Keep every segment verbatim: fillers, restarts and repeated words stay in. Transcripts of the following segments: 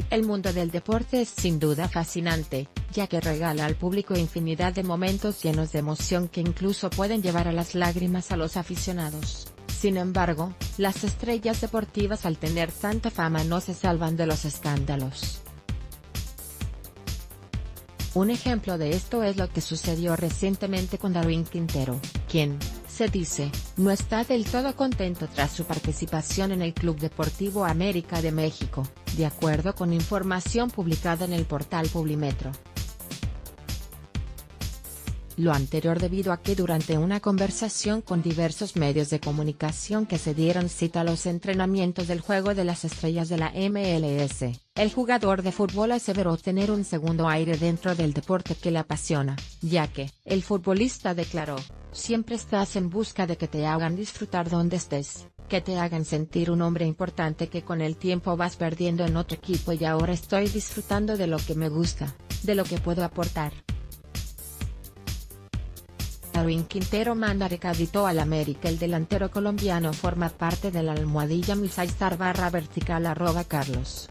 El mundo del deporte es sin duda fascinante, ya que regala al público infinidad de momentos llenos de emoción que incluso pueden llevar a las lágrimas a los aficionados. Sin embargo, las estrellas deportivas al tener tanta fama no se salvan de los escándalos. Un ejemplo de esto es lo que sucedió recientemente con Darwin Quintero, quien, se dice, no está del todo contento tras su participación en el Club Deportivo América de México, de acuerdo con información publicada en el portal Publimetro. Lo anterior debido a que durante una conversación con diversos medios de comunicación que se dieron cita a los entrenamientos del Juego de las Estrellas de la M L S, el jugador de fútbol aseveró tener un segundo aire dentro del deporte que le apasiona, ya que, el futbolista declaró, siempre estás en busca de que te hagan disfrutar donde estés, que te hagan sentir un hombre importante que con el tiempo vas perdiendo en otro equipo y ahora estoy disfrutando de lo que me gusta, de lo que puedo aportar. Darwin Quintero manda recadito al América. El delantero colombiano forma parte de la almohadilla Misaistar barra vertical arroba Carlos.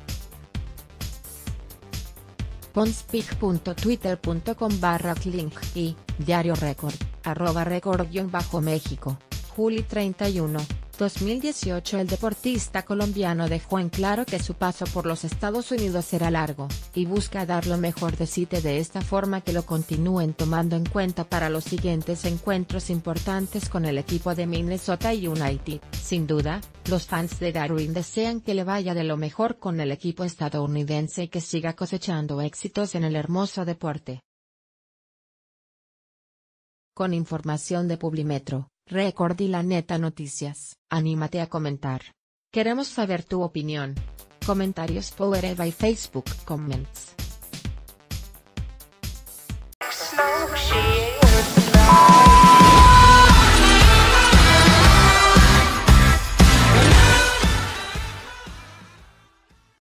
Ponspic punto twitter punto com barra link y, Diario Record, arroba record guión bajo México, julio treinta y uno, dos mil dieciocho. El deportista colombiano dejó en claro que su paso por los Estados Unidos será largo, y busca dar lo mejor de sí de esta forma que lo continúen tomando en cuenta para los siguientes encuentros importantes con el equipo de Minnesota United. Sin duda, los fans de Darwin desean que le vaya de lo mejor con el equipo estadounidense y que siga cosechando éxitos en el hermoso deporte. Con información de Publimetro, Record y La Neta Noticias, anímate a comentar. Queremos saber tu opinión. Comentarios powered by Facebook Comments.